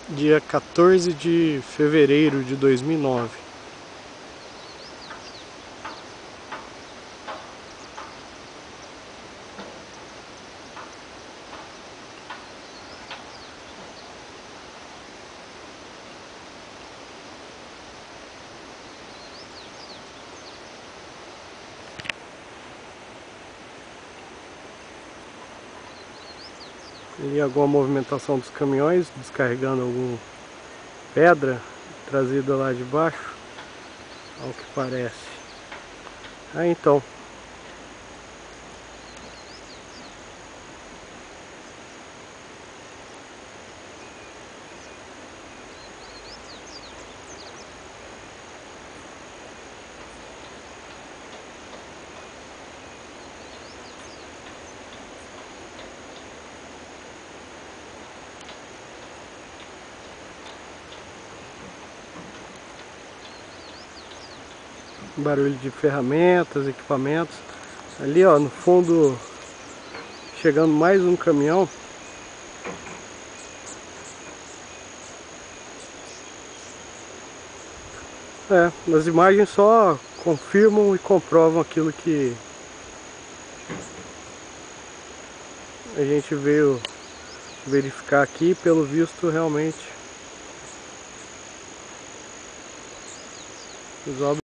dia 14 de fevereiro de 2009. E alguma movimentação dos caminhões descarregando alguma pedra trazida lá de baixo, ao que parece. Então, barulho de ferramentas, equipamentos. Ali, ó, no fundo, chegando mais um caminhão. As imagens só confirmam e comprovam aquilo que a gente veio verificar aqui. Pelo visto, realmente as obras